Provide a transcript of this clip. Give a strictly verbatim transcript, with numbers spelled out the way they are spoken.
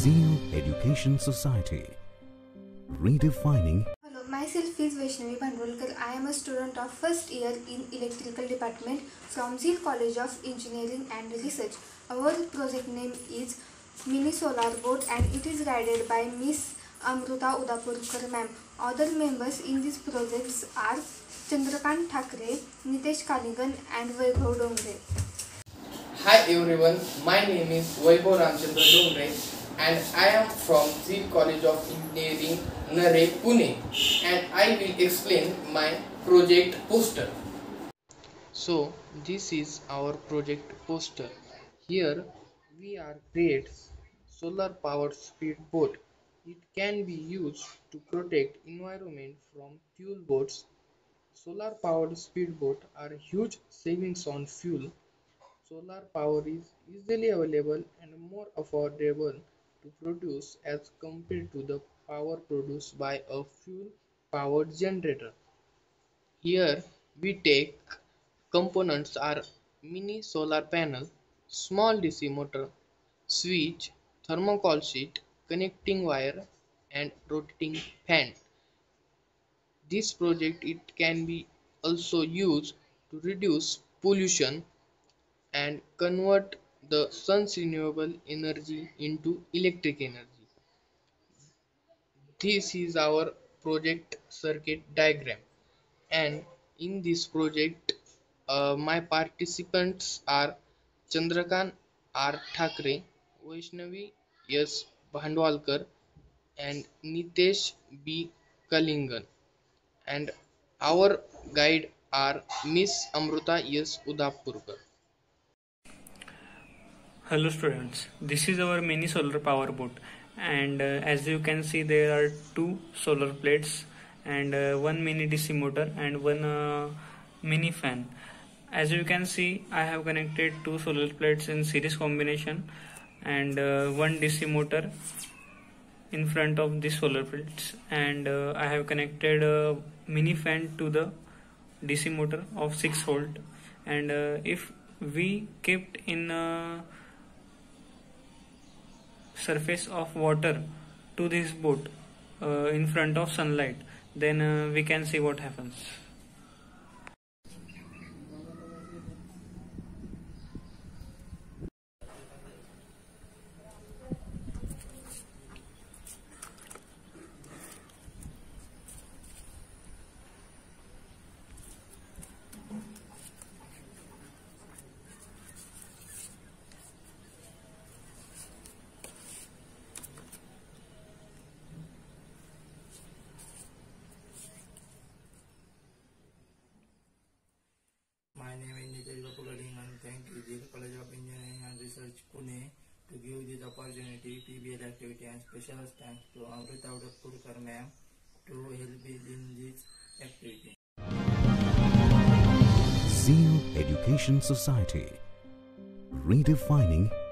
Zeal Education Society, redefining. Hello, myself is Vaishnavi Bhandwalkar. I am a student of first year in Electrical Department from Zeal College of Engineering and Research. Our project name is Mini Solar Boat and it is guided by Miss Amruta Udapurkar ma'am. Other members in these projects are Chandrakant Thakre, Nitesh Kalingan and Vaibhav Dongre. Hi everyone, my name is Vaibhav Ramchandra Dongre and I am from Zeal College of Engineering, Nare, Pune, and I will explain my project poster. So this is our project poster. Here we are create solar powered speedboat. It can be used to protect environment from fuel boats. Solar powered speedboat are huge savings on fuel. Solar power is easily available and more affordable to produce as compared to the power produced by a fuel-powered generator. Here we take components are mini solar panel, small D C motor, switch, thermocol sheet, connecting wire and rotating fan. This project it can be also used to reduce pollution and convert the sun's renewable energy into electric energy. This is our project circuit diagram, and in this project uh, my participants are Chandrakant R. Thakre, Vaishnavi S. Bhandwalkar and Nitesh B. Kalingan, and our guide are Miss Amruta S. Udapurkar. Hello students, this is our mini solar power boat, and uh, as you can see there are two solar plates and uh, one mini D C motor and one uh, mini fan. As you can see, I have connected two solar plates in series combination and uh, one D C motor in front of the solar plates, and uh, I have connected a mini fan to the D C motor of six volt, and uh, if we kept in uh, surface of water to this boat uh, in front of sunlight, then uh, we can see what happens. My name is Nitesh Bapulading and thank you Zeal College of Engineering and Research Pune to give this opportunity P B L activity, and special thanks to Amruta Udapurkar ma'am to help me in this activity. Zeal Education Society, redefining